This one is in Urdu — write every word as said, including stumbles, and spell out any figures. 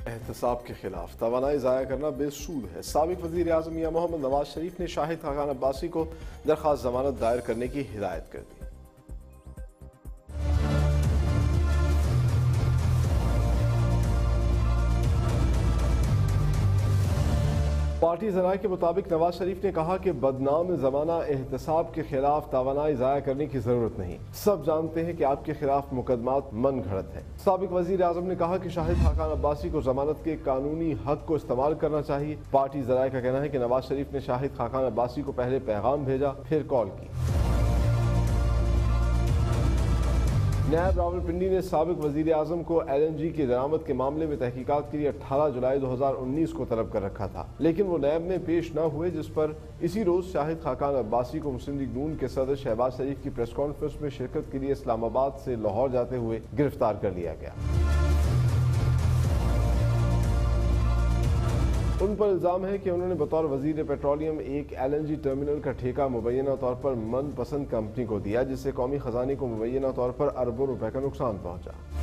احتساب کے خلاف توانائی ضائع کرنا بے سود ہے۔ سابق وزیر اعظم میاں محمد نواز شریف نے شاہد خاقان عباسی کو درخواست ضمانت دائر کرنے کی ہدایت کر دی۔ پارٹی ذرائع کے مطابق نواز شریف نے کہا کہ بدنام زمانہ احتساب کے خلاف توانائی ضائع کرنے کی ضرورت نہیں، سب جانتے ہیں کہ آپ کے خلاف مقدمات من گھڑت ہیں۔ سابق وزیر اعظم نے کہا کہ شاہد خاقان عباسی کو ضمانت کے قانونی حق کو استعمال کرنا چاہیے۔ پارٹی ذرائع کا کہنا ہے کہ نواز شریف نے شاہد خاقان عباسی کو پہلے پیغام بھیجا، پھر کال کی۔ نیب راولپنڈی نے سابق وزیر اعظم کو ایل این جی کی درآمد کے معاملے میں تحقیقات کے لیے اٹھارہ جولائی دو ہزار انیس کو طلب کر رکھا تھا، لیکن وہ نیب میں پیش نہ ہوئے، جس پر اسی روز شاہد خاقان عباسی کو مسلم لیگ نون کے صدر شہباز شریف کی پریس کانفرنس میں شرکت کے لیے اسلام آباد سے لاہور جاتے ہوئے گرفتار کر لیا گیا۔ ان پر الزام ہے کہ انہوں نے بطور وزیر پیٹرولیم ایک ایل این جی ٹرمینل کا ٹھیکہ مبینہ طور پر من پسند کمپنی کو دیا، جس سے قومی خزانے کو مبینہ طور پر اربوں روپے کا نقصان پہنچا۔